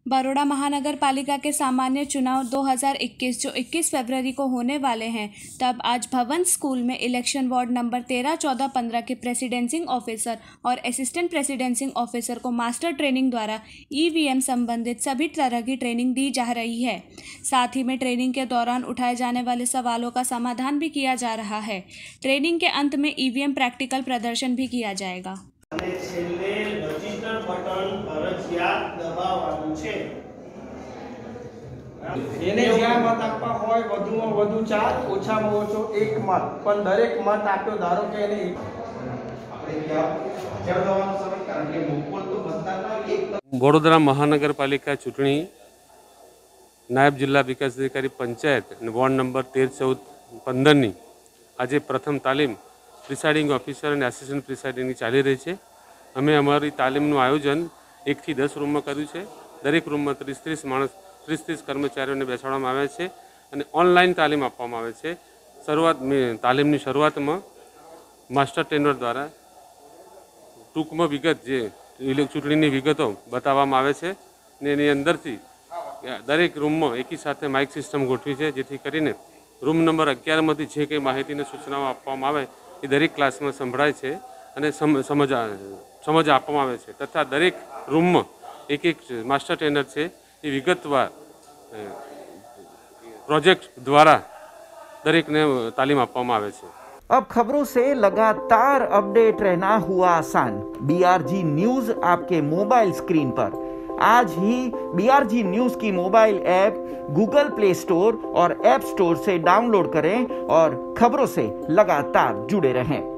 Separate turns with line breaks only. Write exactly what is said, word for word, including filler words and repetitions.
बड़ौदा महानगर पालिका के सामान्य चुनाव दो हज़ार इक्कीस जो इक्कीस फरवरी को होने वाले हैं, तब आज भवन स्कूल में इलेक्शन वार्ड नंबर तेरह, चौदह, पंद्रह के प्रेसिडेंसिंग ऑफिसर और असिस्टेंट प्रेसिडेंसिंग ऑफिसर को मास्टर ट्रेनिंग द्वारा ईवीएम संबंधित सभी तरह की ट्रेनिंग दी जा रही है। साथ ही में ट्रेनिंग के दौरान उठाए जाने वाले सवालों का समाधान भी किया जा रहा है। ट्रेनिंग के अंत में ईवीएम प्रैक्टिकल प्रदर्शन भी किया जाएगा।
એને જ્યાં મત આપવા હોય વધુમાં વધુ ચાર ઓછામાં ઓછો એક મત પણ દરેક મત આપ્યો ધારો કે એને આપણે ક્યાં જવાનો સમય કારણ કે બપોર તો મતદાનનો એક
વડોદરા મહાનગરપાલિકા ચૂંટણી નાયબ જિલ્લા વિકાસ અધિકારી પંચાયત અને વોર્ડ નંબર તેર, ચૌદ, પંદરની આજે પ્રથમ તાલીમ પ્રિસાઇડિંગ ઓફિસર અને આસિસ્ટન્ટ પ્રિસાઇડિંગની ચાલી રહી છે। અમે અમારી તાલીમનું આયોજન એકથી દસ રૂમમાં કર્યું છે। દરેક રૂમમાં ત્રીસ ત્રીસ માણસ ત્રીસ ત્રીસ કર્મચારીઓને બેસાડવામાં આવે છે અને ઓનલાઈન તાલીમ આપવામાં આવે છે। શરૂઆત તાલીમની શરૂઆતમાં માસ્ટર ટ્રેનર દ્વારા ટૂંકમાં વિગત જે ચૂંટણીની વિગતો બતાવવામાં આવે છે ને એની અંદરથી દરેક રૂમમાં એકી સાથે માઇક સિસ્ટમ ગોઠવી છે, જેથી કરીને રૂમ નંબર અગિયારમાંથી જે કંઈ માહિતીને સૂચનાઓ આપવામાં આવે એ દરેક ક્લાસમાં સંભળાય છે અને સમજ સમજ આપવામાં આવે છે તથા દરેક રૂમમાં એક એક માસ્ટર ટ્રેનર છે એ વિગતવાર પ્રોજેક્ટ द्वारा दरेक ने तालीम આપવામાં આવે છે।
अब खबरों से लगातार अपडेट रहना हुआ आसान। बीआरजी न्यूज आपके मोबाइल स्क्रीन पर। आज ही बीआरजी न्यूज की mobile app Google Play Store और ऐप स्टोर से डाउनलोड करें और खबरों से लगातार जुड़े रहें।